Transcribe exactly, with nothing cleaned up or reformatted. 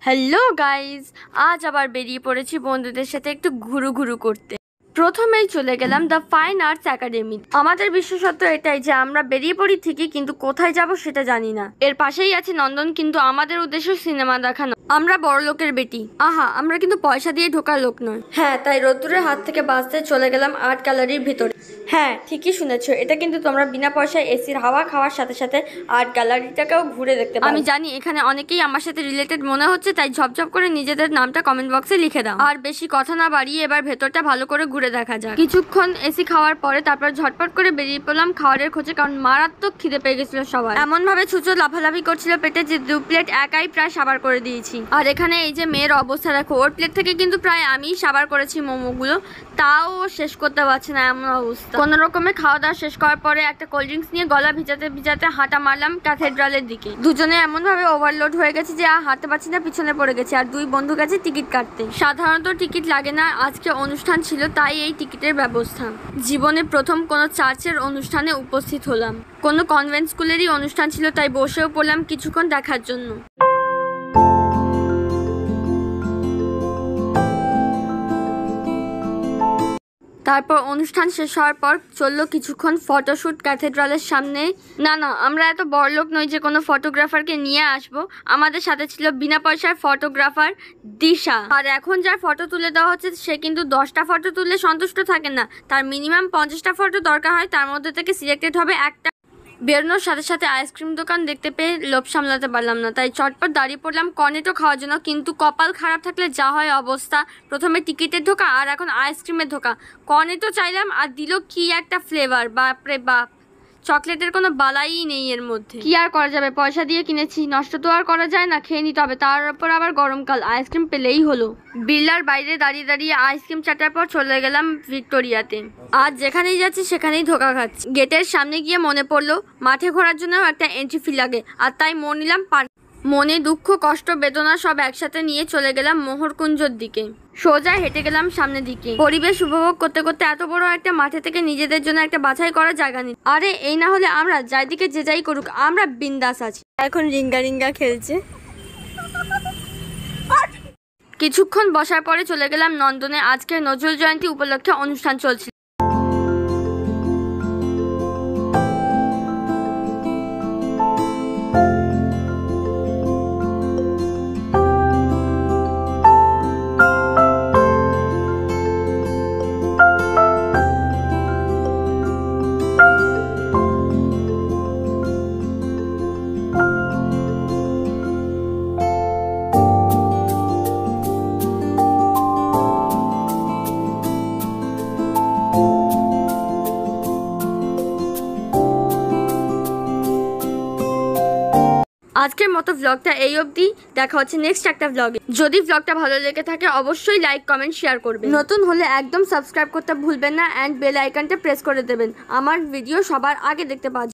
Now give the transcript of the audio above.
Hello guys, আজ আবার বেরিয়ে পড়েছি বন্ধুদের সাথে একটু ঘুরু ঘুরু করতে। প্রথমেই চলে গেলাম দ্য ফাইন আর্টস একাডেমি। আমাদের বিশেষত্ব এটাই যে আমরা বেরিয়ে পড়ি ঠিকই, কিন্তু কোথায় যাব সেটা জানি না। এর পাশেই আছে নন্দন, কিন্তু আমাদের উদ্দেশ্য সিনেমা দেখানো। আমরা বড় লোকের বেটি, আহা আমরা কিন্তু পয়সা দিয়ে ঢোকার লোক নয়। হ্যাঁ, তাই রোদ্দুরের হাত থেকে বাঁচতে চলে গেলাম আর্ট গ্যালারির ভিতরে। হ্যাঁ, ঠিকই শুনেছো, এটা কিন্তু তোমরা বিনা পয়সায় এসির হাওয়া খাওয়ার সাথে সাথে আর্ট গ্যালারিটাকেও ঘুরে দেখতে পারো। আমি জানি এখানে অনেকেই আমার সাথে রিলেটেড মনে হচ্ছে, তাই ঝপঝপ করে নিজেদের নামটা কমেন্ট বক্সে লিখে দাও। আর বেশি কথা না বাড়িয়ে এবার ভেতরটা ভালো করে ঘুরে দেখা যাক। কিছুক্ষণ এসি খাওয়ার পরে তারপর ঝটপট করে বেরিয়ে পড়লাম খাওয়ারের খোঁজে, কারণ মারাত্মক খিদে পেয়ে গেছিল সবাই। এমন ভাবে ছুঁচো লাফালাফি করছিল পেটে যে দু প্লেট একাই প্রায় সাবার করে দিয়েছি। আর এখানে এই যে মেয়ের অবস্থা দেখো, ওর প্লেট থেকে কিন্তু প্রায় আমি সাবার করেছি মোমোগুলো, তাও শেষ করতে পারছে না, এমন অবস্থা। কোনো রকমে খাওয়া দাওয়া শেষ করার পরে একটা কোল্ড ড্রিঙ্কস নিয়ে গলা ভিজাতে ভিজাতে হাঁটা মারলাম ক্যাথেড্রালের দিকে। দুজনে এমন ভাবে ওভারলোড হয়ে গেছে যে আর হাঁটতে পারছি না, পিছনে পড়ে গেছে। আর দুই বন্ধু গেছে টিকিট কাটতে। সাধারণত টিকিট লাগে না, আজকে অনুষ্ঠান ছিল তাই এই টিকিটের ব্যবস্থা। জীবনে প্রথম কোনো চার্চের অনুষ্ঠানে উপস্থিত হলাম। কোনো কনভেন্ট স্কুলেরই অনুষ্ঠান ছিল, তাই বসেও পড়লাম কিছুক্ষণ দেখার জন্য। তারপর অনুষ্ঠান শেষ হওয়ার পর চললো কিছুক্ষণ ফটোশ্যুট ক্যাথেড্রালের সামনে। না না, আমরা এত বড়লোক নই যে কোনো ফটোগ্রাফারকে নিয়ে আসবো। আমাদের সাথে ছিল বিনা পয়সার ফটোগ্রাফার দিশা। আর এখন যার ফটো তুলে দেওয়া হচ্ছে সে কিন্তু দশটা ফটো তুললে সন্তুষ্ট থাকে না, তার মিনিমাম পঞ্চাশটা ফটো দরকার হয়। তার মধ্যে থেকে সিলেক্টেড হবে একটা। বেরোনোর সাথে সাথে আইসক্রিম দোকান দেখতে পেয়ে লোভ সামলাতে পারলাম না, তাই চটপট দাঁড়িয়ে পড়লাম কর্নেটো খাওয়ার জন্য। কিন্তু কপাল খারাপ থাকলে যা হয় অবস্থা, প্রথমে টিকিটের ধোকা আর এখন আইসক্রিমের ধোকা। কর্নেটো চাইলাম আর দিল কি একটা ফ্লেভার, বাপরে বাপ, চকলেটের কোনো বালাই নেই এর মধ্যে। কি আর করা যাবে, পয়সা দিয়ে কিনেছি, নষ্ট তো আর করা যায় না, খেয়ে নিতে হবে। তার উপর আবার গরমকাল, আইসক্রিম পেলেই হলো। বিল্লার বাইরে দাঁড়িয়ে দাঁড়িয়ে আইসক্রিম চাটার পর চলে গেলাম ভিক্টোরিয়াতে। আজ যেখানেই যাচ্ছি সেখানেই ধোকা খাচ্ছি। গেটের সামনে গিয়ে মনে পড়লো মাঠে ঘোরার জন্য একটা এন্ট্রি ফি লাগে, আর তাই মন নিলাম পার্ক। মনে দুঃখ কষ্ট বেদনা সব একসাথে নিয়ে চলে গেলাম মোহর কুঞ্জর দিকে। সোজা হেঁটে গেলাম সামনের দিকে। পরিবেশ উপভোগ করতে করতে এত বড় একটা মাঠে থেকে নিজেদের জন্য একটা বাছাই করার জায়গা নেই। আরে এই না হলে আমরা যাইদিকে যে যাই করুক, আমরা বিন্দাস আছি। এখন রিঙ্গা রিঙ্গা খেলছে। কিছুক্ষণ বসার পরে চলে গেলাম নন্দনে। আজকে নজরুল জয়ন্তী উপলক্ষে অনুষ্ঠান চলছিল। আজকের মতো ব্লগটা এই অবধি, দেখা হচ্ছে নেক্সট একটা ব্লগে। যদি ব্লগটা ভালো লেগে থাকে অবশ্যই লাইক কমেন্ট শেয়ার করবেন। নতুন হলে একদম সাবস্ক্রাইব করতে ভুলবেন না, অ্যান্ড বেল আইকনটা প্রেস করে দেবেন আমার ভিডিও সবার আগে দেখতে পাওয়ার জন্য।